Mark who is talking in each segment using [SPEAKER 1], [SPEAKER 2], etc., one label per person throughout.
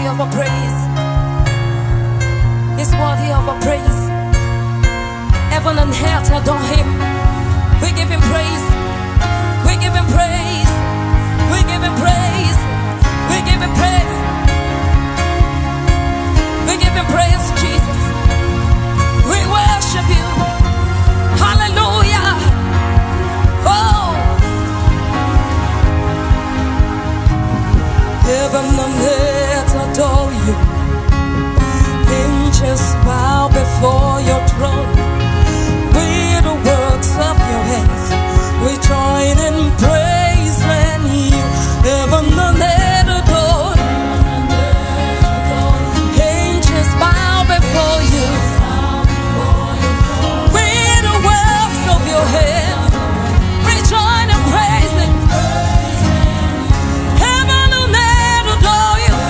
[SPEAKER 1] of our praise. He's worthy of our praise. Heaven and earth adore him. We give him praise. We give him praise. We give him praise. We give him praise. We give him praise, Jesus. We worship you. Hallelujah. Oh, heaven and earth adore you. Angels bow before your throne. With the works of your hands, we join in praising you. Heaven and earth adore you. Angels bow before you. With the works of your hands, we join in praising. Heaven and earth adore you.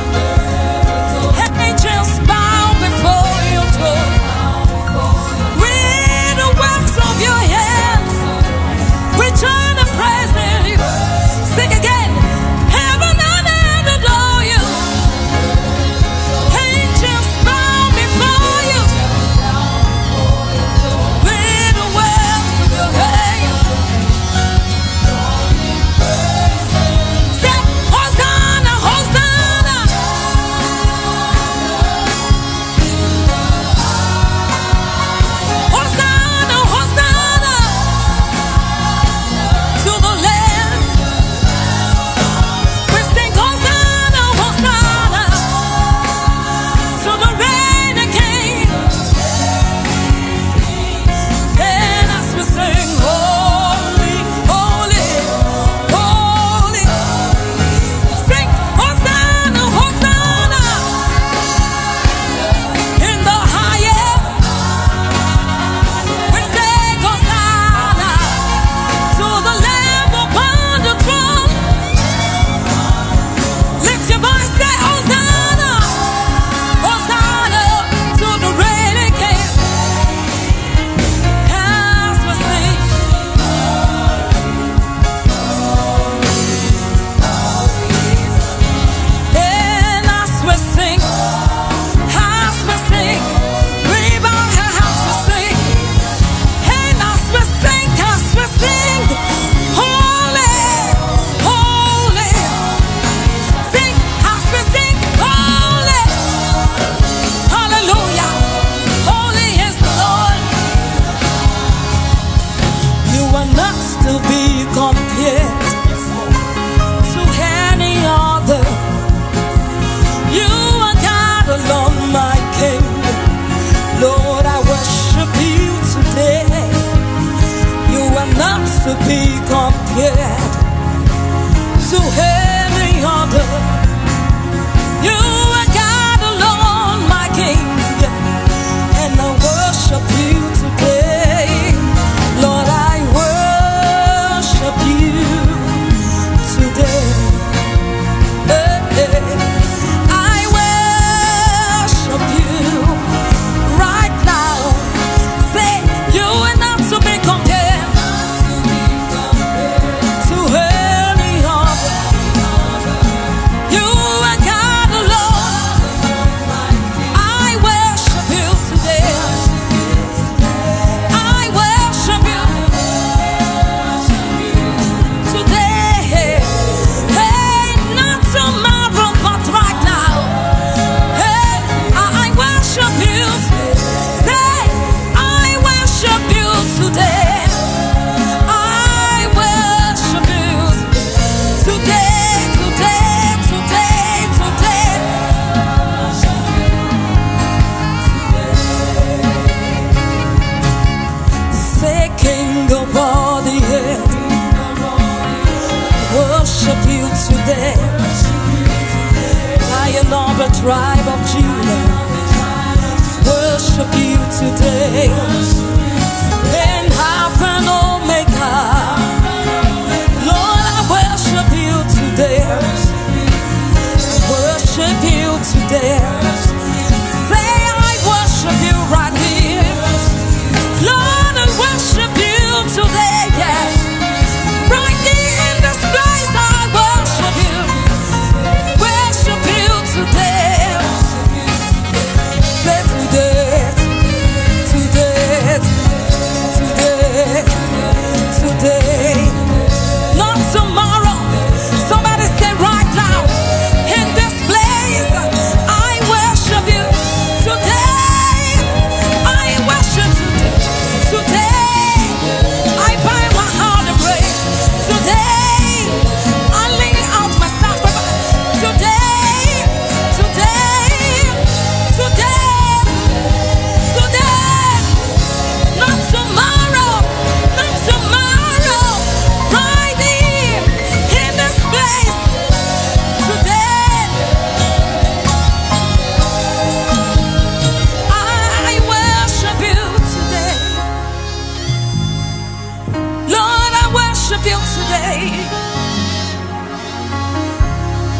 [SPEAKER 1] Angels bow before your throne. With the works of your hands, we join in praising you. Sing again. Heaven and earth adore you. Angels bow before you. With the works of your hands. Say, Hosanna, Hosanna. Hosanna, Hosanna to the Lamb. We sing Hosanna, Hosanna to the reigning King. And as we sing holy, holy, holy, sing Hosanna, Hosanna in the highest. We sing Hosanna to the Lamb upon the throne. Lift your voice, say Hosanna, Hosanna to the reigning King. As we sing, and as we sing, we bow our hearts to sing. And as we sing, holy, holy. Sing as we sing, holy, hallelujah. Holy is the Lord. You are not to be compared to any other. You are God alone, my King. Lord, I worship you today. You are not to be compared to any other. You are God alone, my King. And I worship you today. Lord, I worship you today. I worship you right now. Say, you are not to be compared to any other. You are God alone. I worship you today. I worship you today. Hey, not tomorrow, but right now. Hey, I worship you. Say, I worship you today. I worship you today, today, today, today. Say, King of all the earth, worship you today. Lion of the tribe of Judah, worship you today. And Alpha and Omega, Lord, I worship you today. Worship you today. Say, I worship you right here. Lord, I worship you today. Yes. Right here in this place, I worship you. Worship you today.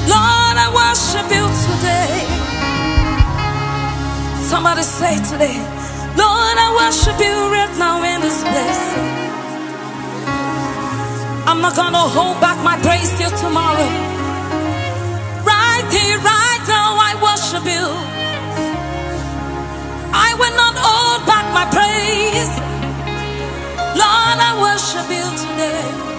[SPEAKER 1] Lord, I worship you today. Somebody say today, Lord, I worship you right now in this place. I'm not gonna hold back my praise till tomorrow. Right here, right now, I worship you. I will not hold back my praise. Lord, I worship you today.